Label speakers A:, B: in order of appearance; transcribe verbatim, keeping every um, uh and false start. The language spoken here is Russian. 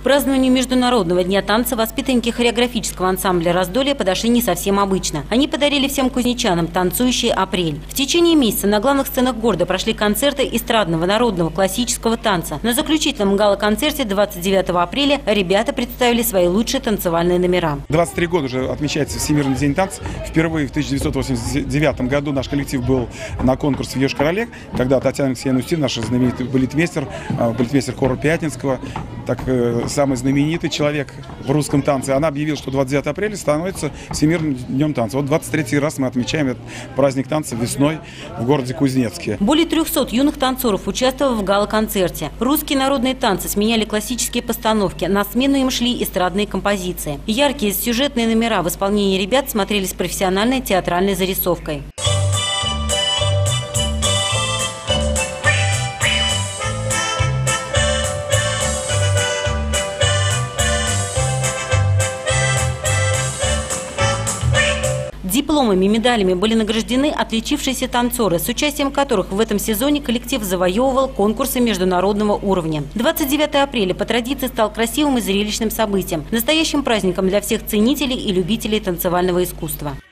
A: празднованию Международного дня танца воспитанники хореографического ансамбля «Раздолье» подошли не совсем обычно. Они подарили всем кузнечанам танцующий апрель. В течение месяца на главных сценах города прошли концерты эстрадного, народного, классического танца. На заключительном гала-концерте двадцать девятого апреля ребята представили свои лучшие танцевальные номера.
B: двадцать три года уже отмечается Всемирный день танца. Впервые в тысяча девятьсот восемьдесят девятом году наш коллектив был на конкурсе в Йошкар-Оле, когда Татьяна Алексеевна Устин, наш знаменитый балетмейстер, балетмейстер хора Пятницкого, так, самый знаменитый человек в русском танце, она объявила, что двадцать девятого апреля становится Всемирным днем танца. Вот двадцать третий раз мы отмечаем этот праздник танца весной в городе Кузнецке.
A: Более трёхсот юных танцоров участвовало в гала-концерте. Русские народные танцы сменяли классические постановки, на смену им шли эстрадные композиции. Яркие сюжетные номера в исполнении ребят смотрелись профессиональной театральной зарисовкой. Дипломами, медалями были награждены отличившиеся танцоры, с участием которых в этом сезоне коллектив завоевывал конкурсы международного уровня. двадцать девятого апреля по традиции стал красивым и зрелищным событием, настоящим праздником для всех ценителей и любителей танцевального искусства.